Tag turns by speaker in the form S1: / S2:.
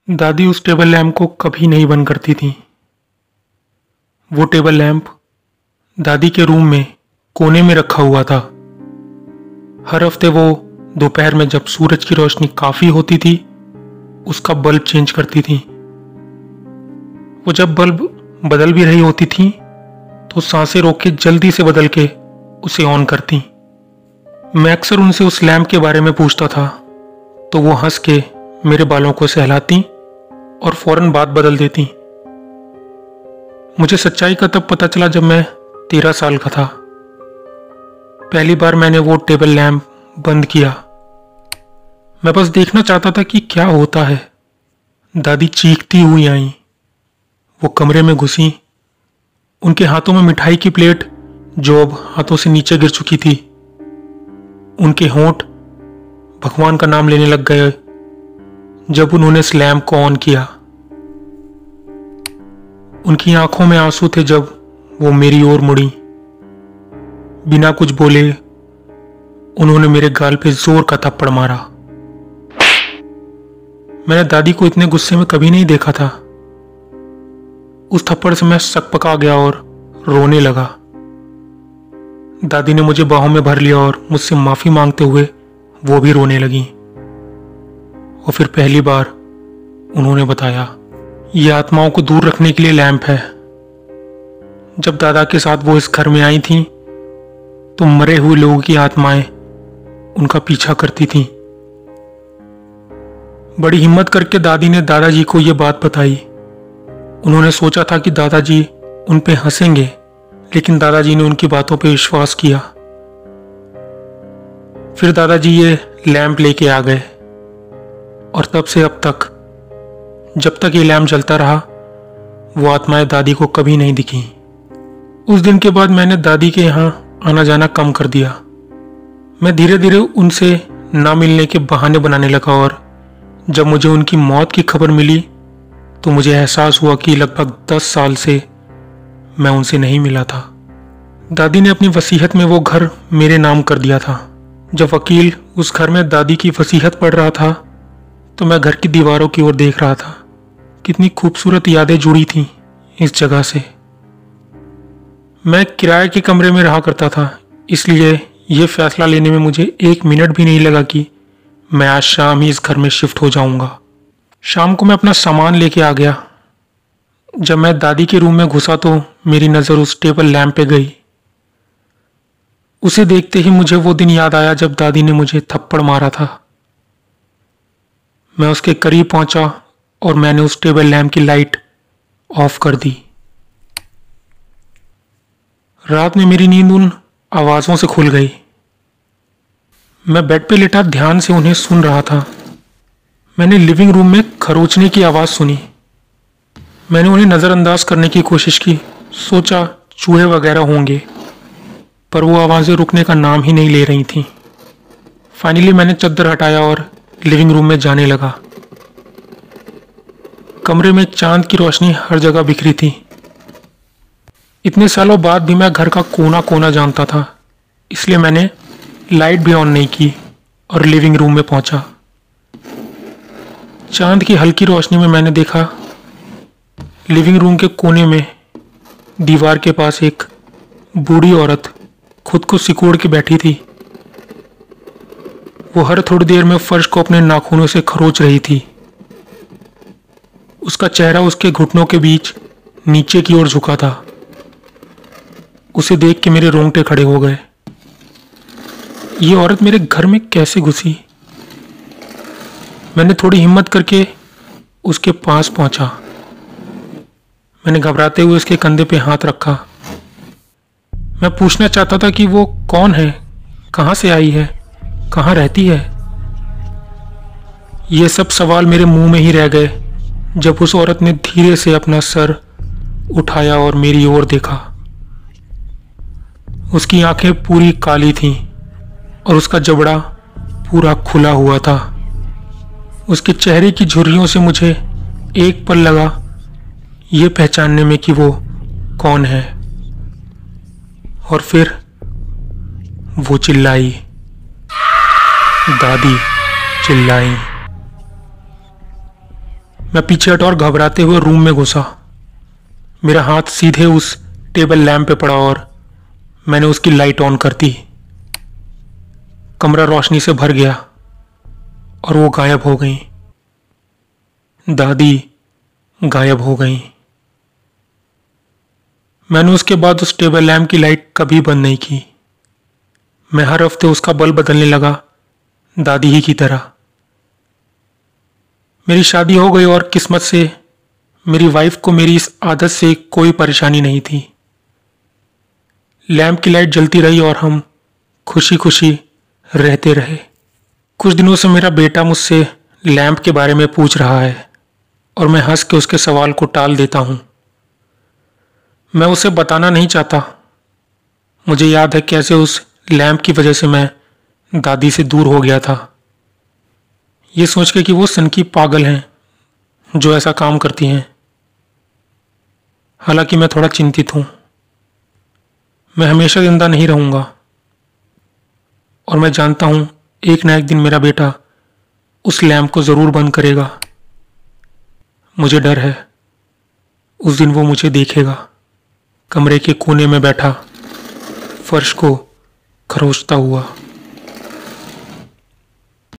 S1: दादी उस table lamp को कभी नहीं बंद करती थी। वो टेबल लैंप दादी के रूम में कोने में रखा हुआ था। हर हफ्ते वो दोपहर में जब सूरज की रोशनी काफी होती थी उसका बल्ब चेंज करती थी। वो जब बल्ब बदल भी रही होती थी तो सांसें रोक के जल्दी से बदल के उसे ऑन करती। मैं अक्सर उनसे उस लैंप के बारे में पूछता था तो वो हंस के मेरे बालों को सहलाती और फौरन बात बदल देती। मुझे सच्चाई का तब पता चला जब मैं 13 साल का था। पहली बार मैंने वो टेबल लैंप बंद किया। मैं बस देखना चाहता था कि क्या होता है। दादी चीखती हुई आई। वो कमरे में घुसी। उनके हाथों में मिठाई की प्लेट जो अब हाथों से नीचे गिर चुकी थी। उनके होंठ भगवान का नाम लेने लग गए जब उन्होंने इस लैंप को ऑन किया। उनकी आंखों में आंसू थे जब वो मेरी ओर मुड़ी। बिना कुछ बोले उन्होंने मेरे गाल पे जोर का थप्पड़ मारा। मैंने दादी को इतने गुस्से में कभी नहीं देखा था। उस थप्पड़ से मैं सकपका गया और रोने लगा। दादी ने मुझे बाहों में भर लिया और मुझसे माफी मांगते हुए वो भी रोने लगी। और फिर पहली बार उन्होंने बताया, ये आत्माओं को दूर रखने के लिए लैंप है। जब दादा के साथ वो इस घर में आई थी तो मरे हुए लोगों की आत्माएं उनका पीछा करती थीं। बड़ी हिम्मत करके दादी ने दादाजी को यह बात बताई। उन्होंने सोचा था कि दादाजी उन पे हंसेंगे, लेकिन दादाजी ने उनकी बातों पे विश्वास किया। फिर दादाजी ये लैंप लेके आ गए और तब से अब तक जब तक ये लैंप जलता रहा वो आत्माएं दादी को कभी नहीं दिखी। उस दिन के बाद मैंने दादी के यहाँ आना जाना कम कर दिया। मैं धीरे धीरे उनसे ना मिलने के बहाने बनाने लगा और जब मुझे उनकी मौत की खबर मिली तो मुझे एहसास हुआ कि लगभग 10 साल से मैं उनसे नहीं मिला था। दादी ने अपनी वसीयत में वो घर मेरे नाम कर दिया था। जब वकील उस घर में दादी की वसीयत पढ़ रहा था तो मैं घर की दीवारों की ओर देख रहा था। कितनी खूबसूरत यादें जुड़ी थीं इस जगह से। मैं किराए के कमरे में रहा करता था, इसलिए यह फैसला लेने में मुझे 1 मिनट भी नहीं लगा कि मैं आज शाम ही इस घर में शिफ्ट हो जाऊंगा। शाम को मैं अपना सामान लेके आ गया। जब मैं दादी के रूम में घुसा तो मेरी नज़र उस टेबल लैंप पे गई। उसे देखते ही मुझे वो दिन याद आया जब दादी ने मुझे थप्पड़ मारा था। मैं उसके करीब पहुंचा और मैंने उस टेबल लैंप की लाइट ऑफ कर दी। रात में मेरी नींद उन आवाज़ों से खुल गई। मैं बेड पे लेटा ध्यान से उन्हें सुन रहा था। मैंने लिविंग रूम में खरोचने की आवाज़ सुनी। मैंने उन्हें नज़रअंदाज करने की कोशिश की। सोचा चूहे वगैरह होंगे, पर वो आवाज़ें रुकने का नाम ही नहीं ले रही थीं। फाइनली मैंने चद्दर हटाया और लिविंग रूम में जाने लगा। कमरे में चांद की रोशनी हर जगह बिखरी थी। इतने सालों बाद भी मैं घर का कोना कोना जानता था, इसलिए मैंने लाइट भी ऑन नहीं की और लिविंग रूम में पहुंचा। चांद की हल्की रोशनी में मैंने देखा लिविंग रूम के कोने में दीवार के पास एक बूढ़ी औरत खुद को सिकोड़ के बैठी थी। वो हर थोड़ी देर में फर्श को अपने नाखूनों से खरोच रही थी। उसका चेहरा उसके घुटनों के बीच नीचे की ओर झुका था। उसे देख के मेरे रोंगटे खड़े हो गए। ये औरत मेरे घर में कैसे घुसी? मैंने थोड़ी हिम्मत करके उसके पास पहुंचा। मैंने घबराते हुए उसके कंधे पे हाथ रखा। मैं पूछना चाहता था कि वो कौन है, कहाँ से आई है, कहाँ रहती है। ये सब सवाल मेरे मुंह में ही रह गए जब उस औरत ने धीरे से अपना सर उठाया और मेरी ओर देखा। उसकी आंखें पूरी काली थीं और उसका जबड़ा पूरा खुला हुआ था। उसके चेहरे की झुर्रियों से मुझे एक पल लगा ये पहचानने में कि वो कौन है। और फिर वो चिल्लाई, दादी चिल्लाई। मैं पीछे हटा और घबराते हुए रूम में घुसा। मेरा हाथ सीधे उस टेबल लैंप पे पड़ा और मैंने उसकी लाइट ऑन कर दी। कमरा रोशनी से भर गया और वो गायब हो गई। दादी गायब हो गई। मैंने उसके बाद उस टेबल लैंप की लाइट कभी बंद नहीं की। मैं हर हफ्ते उसका बल्ब बदलने लगा, दादी ही की तरह। मेरी शादी हो गई और किस्मत से मेरी वाइफ को मेरी इस आदत से कोई परेशानी नहीं थी। लैंप की लाइट जलती रही और हम खुशी खुशी रहते रहे। कुछ दिनों से मेरा बेटा मुझसे लैंप के बारे में पूछ रहा है और मैं हंस के उसके सवाल को टाल देता हूं। मैं उसे बताना नहीं चाहता। मुझे याद है कैसे उस लैंप की वजह से मैं दादी से दूर हो गया था, ये सोच के कि वो सनकी पागल हैं जो ऐसा काम करती हैं। हालांकि मैं थोड़ा चिंतित हूं। मैं हमेशा जिंदा नहीं रहूंगा और मैं जानता हूं एक ना एक दिन मेरा बेटा उस लैंप को जरूर बंद करेगा। मुझे डर है उस दिन वो मुझे देखेगा, कमरे के कोने में बैठा फर्श को खरोंचता हुआ।